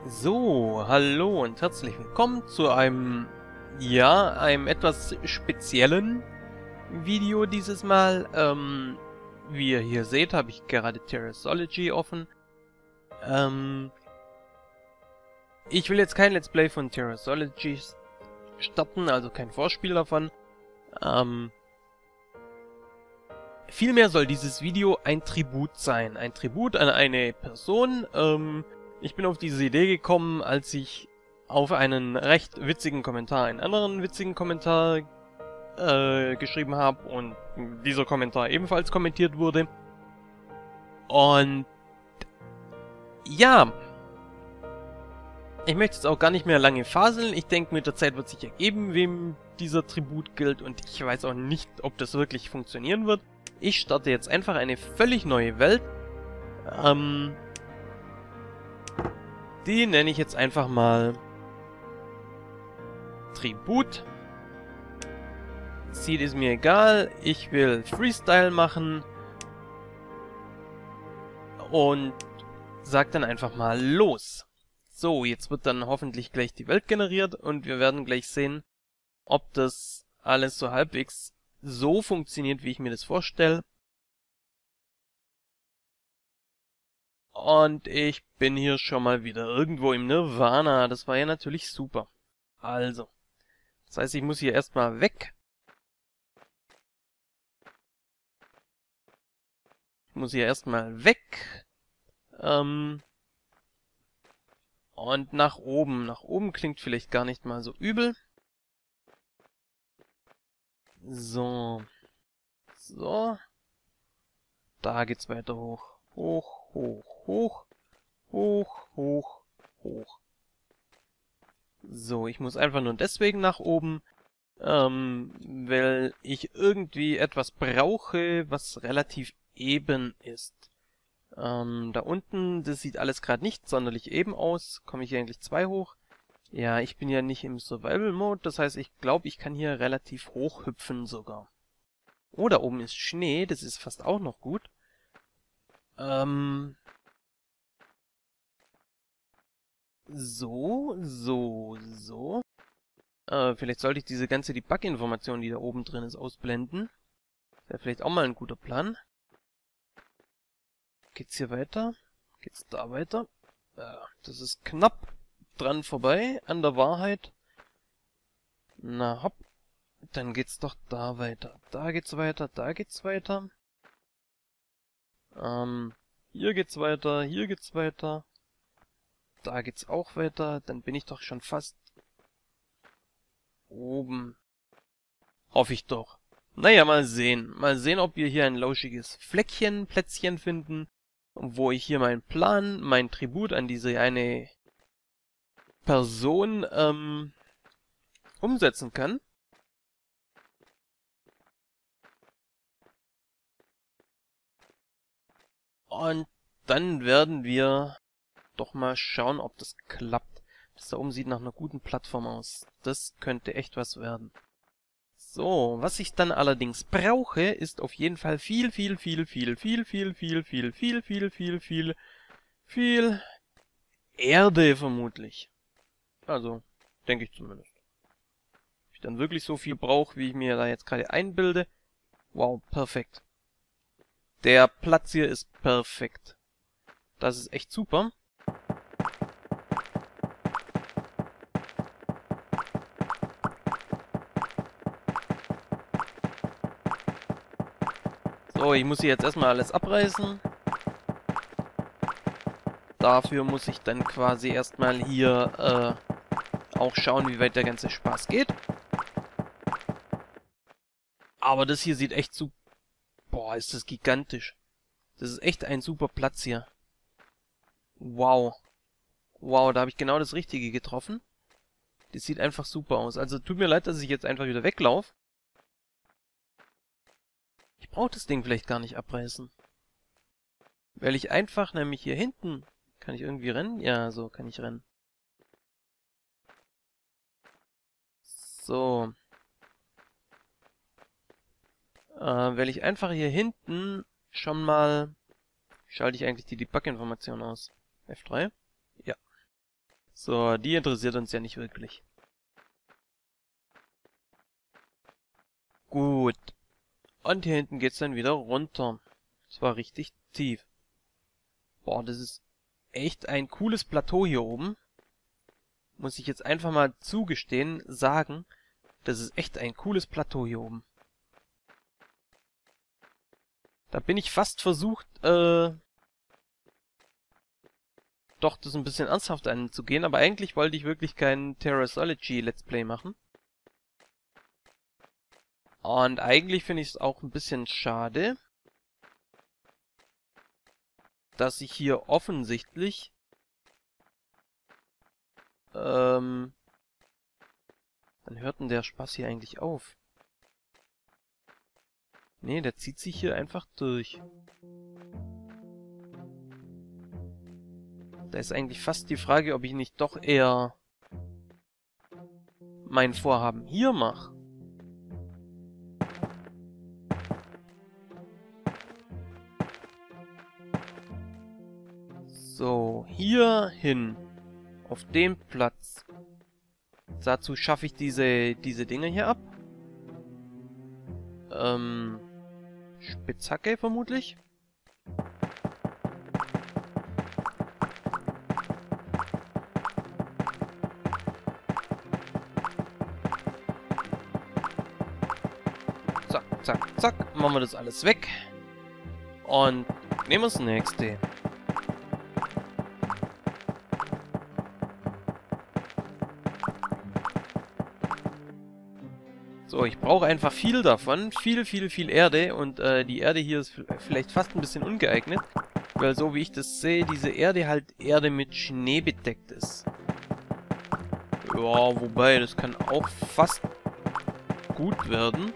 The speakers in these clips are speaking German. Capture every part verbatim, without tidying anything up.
So, hallo und herzlich willkommen zu einem, ja, einem etwas speziellen Video dieses Mal. Ähm, wie ihr hier seht, habe ich gerade Terrasoology offen. Ähm, ich will jetzt kein Let's Play von Terrasoology starten, also kein Vorspiel davon. Ähm, vielmehr soll dieses Video ein Tribut sein. Ein Tribut an eine Person. Ähm, ich bin auf diese Idee gekommen, als ich auf einen recht witzigen Kommentar einen anderen witzigen Kommentar äh, geschrieben habe und dieser Kommentar ebenfalls kommentiert wurde. Und ja, ich möchte jetzt auch gar nicht mehr lange faseln. Ich denke, mit der Zeit wird sich ergeben, wem dieser Tribut gilt, und ich weiß auch nicht, ob das wirklich funktionieren wird. Ich starte jetzt einfach eine völlig neue Welt. Ähm, die nenne ich jetzt einfach mal Tribut. Ziel ist mir egal. Ich will Freestyle machen. Und sag dann einfach mal los. So, jetzt wird dann hoffentlich gleich die Welt generiert und wir werden gleich sehen, ob das alles so halbwegs so funktioniert, wie ich mir das vorstelle. Und ich bin hier schon mal wieder irgendwo im Nirvana. Das war ja natürlich super. Also, das heißt, ich muss hier erstmal weg. Ich muss hier erstmal weg. Ähm, und nach oben. Nach oben klingt vielleicht gar nicht mal so übel. So. So. Da geht's weiter hoch. Hoch, hoch, hoch. Hoch, hoch, hoch. So, ich muss einfach nur deswegen nach oben, ähm, weil ich irgendwie etwas brauche, was relativ eben ist. Ähm, da unten, das sieht alles gerade nicht sonderlich eben aus. Komme ich hier eigentlich zwei hoch? Ja, ich bin ja nicht im Survival-Mode, das heißt, ich glaube, ich kann hier relativ hoch hüpfen sogar. Oh, da oben ist Schnee, das ist fast auch noch gut. Ähm, so, so, so. Äh, vielleicht sollte ich diese ganze Debug-Information, die da oben drin ist, ausblenden. Wäre vielleicht auch mal ein guter Plan. Geht's hier weiter? Geht's da weiter? Ja, das ist knapp dran vorbei an der Wahrheit. Na hopp. Dann geht's doch da weiter. Da geht's weiter, da geht's weiter. Ähm, hier geht's weiter, hier geht's weiter. Da geht's auch weiter. Dann bin ich doch schon fast oben. Hoffe ich doch. Naja, mal sehen. Mal sehen, ob wir hier ein lauschiges Fleckchen, Plätzchen finden, wo ich hier meinen Plan, mein Tribut an diese eine Person ähm, umsetzen kann. Und dann werden wir doch mal schauen, ob das klappt. Das da oben sieht nach einer guten Plattform aus. Das könnte echt was werden. So, was ich dann allerdings brauche, ist auf jeden Fall viel, viel, viel, viel, viel, viel, viel, viel, viel, viel, viel, viel, viel Erde vermutlich. Also, denke ich zumindest. Ob ich dann wirklich so viel brauche, wie ich mir da jetzt gerade einbilde. Wow, perfekt. Der Platz hier ist perfekt. Das ist echt super. So, ich muss hier jetzt erstmal alles abreißen. Dafür muss ich dann quasi erstmal hier äh, auch schauen, wie weit der ganze Spaß geht. Aber das hier sieht echt super... Boah, ist das gigantisch. Das ist echt ein super Platz hier. Wow. Wow, da habe ich genau das Richtige getroffen. Das sieht einfach super aus. Also tut mir leid, dass ich jetzt einfach wieder weglaufe. Ich brauche das Ding vielleicht gar nicht abreißen. Weil ich einfach nämlich hier hinten... Kann ich irgendwie rennen? Ja, so kann ich rennen. So. Äh, weil ich einfach hier hinten schon mal... Schalte ich eigentlich die Debug-Information aus? F drei? Ja. So, die interessiert uns ja nicht wirklich. Gut. Und hier hinten geht's dann wieder runter. Das war richtig tief. Boah, das ist echt ein cooles Plateau hier oben. Muss ich jetzt einfach mal zugestehen, sagen, das ist echt ein cooles Plateau hier oben. Da bin ich fast versucht, äh, doch das ein bisschen ernsthaft anzugehen, aber eigentlich wollte ich wirklich kein Terrasolology Let's Play machen. Und eigentlich finde ich es auch ein bisschen schade, dass ich hier offensichtlich ähm, wann hört denn der Spaß hier eigentlich auf? Nee, der zieht sich hier einfach durch. Da ist eigentlich fast die Frage, ob ich nicht doch eher mein Vorhaben hier mache. So, hier hin. Auf dem Platz. Dazu schaffe ich diese, diese Dinge hier ab. Ähm, Spitzhacke vermutlich. Zack, zack, zack. Machen wir das alles weg. Und nehmen wir das nächste. So, ich brauche einfach viel davon. Viel, viel, viel Erde. Und äh, die Erde hier ist vielleicht fast ein bisschen ungeeignet. Weil so wie ich das sehe, diese Erde halt Erde mit Schnee bedeckt ist. Ja, wobei, das kann auch fast gut werden.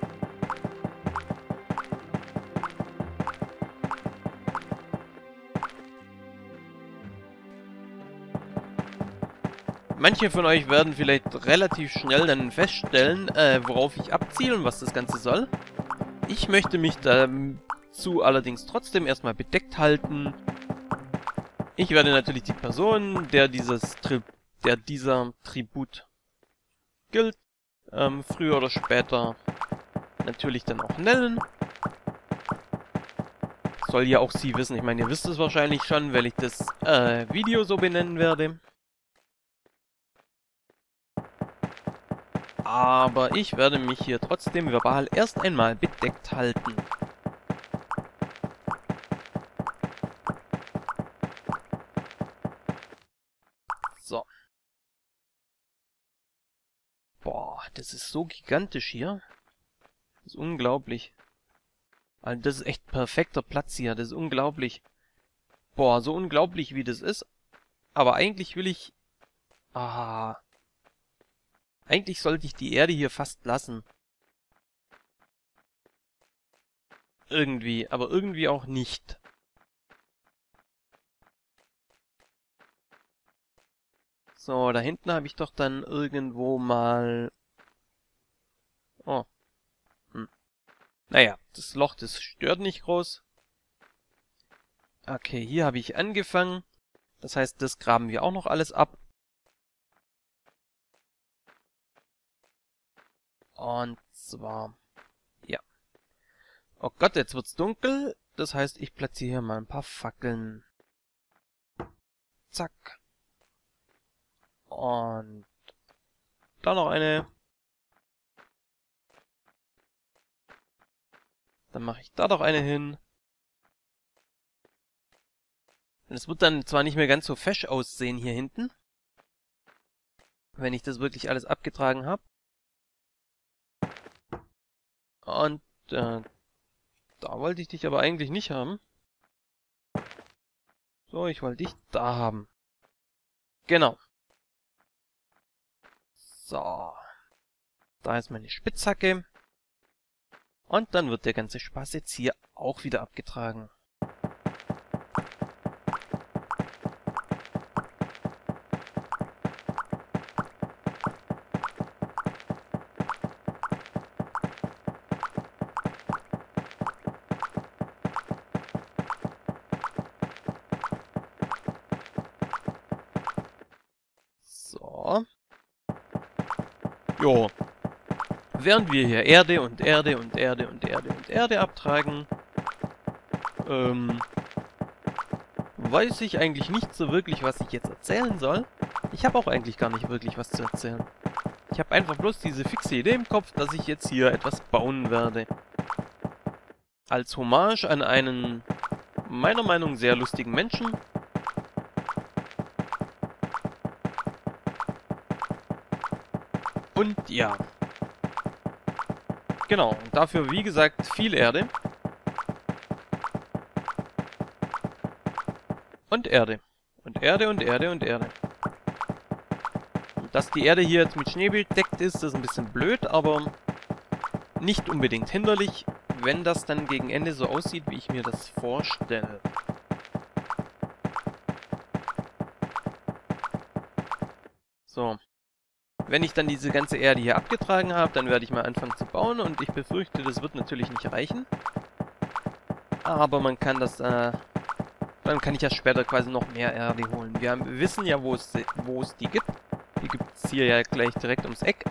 Manche von euch werden vielleicht relativ schnell dann feststellen, äh, worauf ich abziele und was das Ganze soll. Ich möchte mich dazu allerdings trotzdem erstmal bedeckt halten. Ich werde natürlich die Person, der dieses Tri der dieser Tribut gilt, ähm, früher oder später natürlich dann auch nennen. Soll ja auch sie wissen. Ich meine, ihr wisst es wahrscheinlich schon, weil ich das äh, Video so benennen werde. Aber ich werde mich hier trotzdem verbal erst einmal bedeckt halten. So. Boah, das ist so gigantisch hier. Das ist unglaublich. Also das ist echt perfekter Platz hier. Das ist unglaublich. Boah, so unglaublich wie das ist. Aber eigentlich will ich... Ah. Eigentlich sollte ich die Erde hier fast lassen. Irgendwie, aber irgendwie auch nicht. So, da hinten habe ich doch dann irgendwo mal... Oh. Hm. Naja, das Loch, das stört nicht groß. Okay, hier habe ich angefangen. Das heißt, das graben wir auch noch alles ab. Und zwar... Ja. Oh Gott, jetzt wird's dunkel. Das heißt, ich platziere hier mal ein paar Fackeln. Zack. Und da noch eine. Dann mache ich da doch eine hin. Und es wird dann zwar nicht mehr ganz so fesch aussehen hier hinten, wenn ich das wirklich alles abgetragen habe. Und äh, da wollte ich dich aber eigentlich nicht haben. So, ich wollte dich da haben. Genau. So. Da ist meine Spitzhacke. Und dann wird der ganze Spaß jetzt hier auch wieder abgetragen. Jo. Während wir hier Erde und Erde und Erde und Erde und Erde abtragen, ähm, weiß ich eigentlich nicht so wirklich, was ich jetzt erzählen soll. Ich habe auch eigentlich gar nicht wirklich was zu erzählen. Ich habe einfach bloß diese fixe Idee im Kopf, dass ich jetzt hier etwas bauen werde. Als Hommage an einen, meiner Meinung nach, sehr lustigen Menschen. Und ja. Genau, und dafür, wie gesagt, viel Erde. Und Erde. Und Erde und Erde und Erde. Dass die Erde hier jetzt mit Schnee bedeckt ist, ist ein bisschen blöd, aber nicht unbedingt hinderlich, wenn das dann gegen Ende so aussieht, wie ich mir das vorstelle. So. Wenn ich dann diese ganze Erde hier abgetragen habe, dann werde ich mal anfangen zu bauen und ich befürchte, das wird natürlich nicht reichen. Aber man kann das, äh, dann kann ich ja später quasi noch mehr Erde holen. Wir, haben, wir wissen ja, wo es, wo es die gibt. Die gibt es hier ja gleich direkt ums Eck.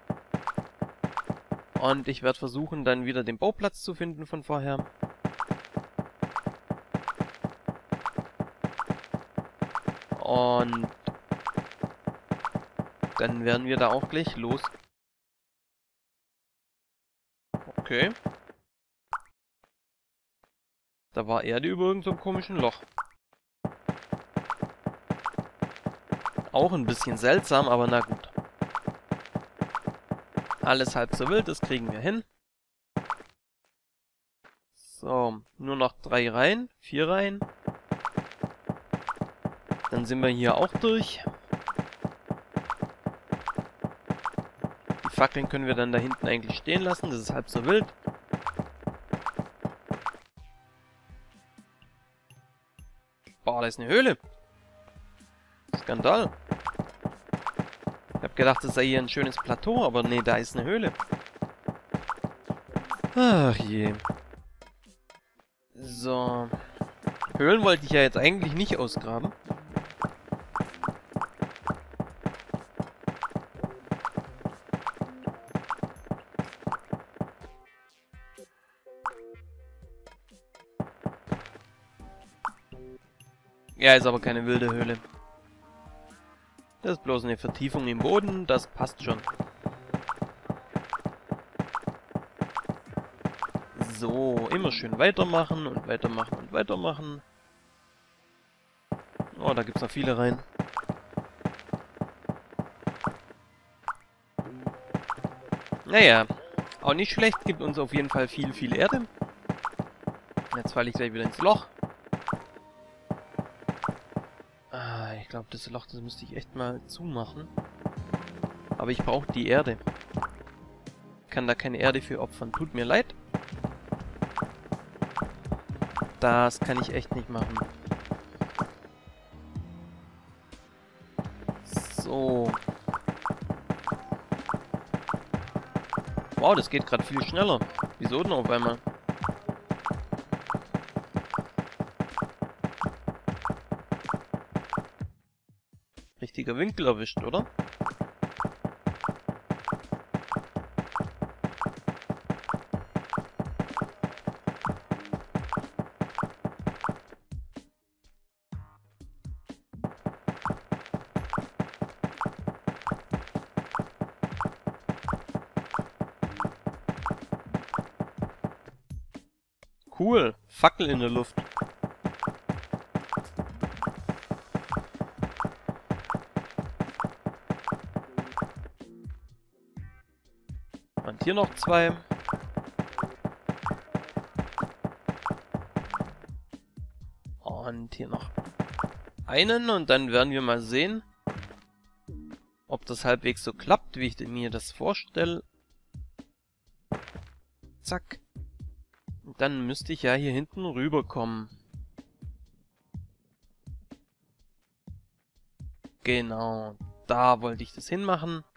Und ich werde versuchen, dann wieder den Bauplatz zu finden von vorher. Und dann werden wir da auch gleich los. Okay. Da war Erde über irgendeinem komischen Loch. Auch ein bisschen seltsam, aber na gut. Alles halb so wild, das kriegen wir hin. So, nur noch drei Reihen, vier Reihen. Dann sind wir hier auch durch. Die Fackeln können wir dann da hinten eigentlich stehen lassen, das ist halb so wild. Boah, da ist eine Höhle. Skandal. Ich hab gedacht, das sei hier ein schönes Plateau, aber nee, da ist eine Höhle. Ach je. So. Höhlen wollte ich ja jetzt eigentlich nicht ausgraben. Ja, ist aber keine wilde Höhle. Das ist bloß eine Vertiefung im Boden, das passt schon. So, immer schön weitermachen und weitermachen und weitermachen. Oh, da gibt's noch viele rein. Naja, auch nicht schlecht, gibt uns auf jeden Fall viel, viel Erde. Jetzt falle ich gleich wieder ins Loch. Ah, ich glaube, das Loch, das müsste ich echt mal zumachen. Aber ich brauche die Erde. Ich kann da keine Erde für opfern, tut mir leid. Das kann ich echt nicht machen. So. Wow, das geht gerade viel schneller. Wieso denn auf einmal? Richtiger Winkel erwischt, oder? Cool. Fackel in der Luft. Und hier noch zwei. Und hier noch einen. Und dann werden wir mal sehen, ob das halbwegs so klappt, wie ich mir das vorstelle. Zack. Und dann müsste ich ja hier hinten rüberkommen. Genau. Da wollte ich das hinmachen.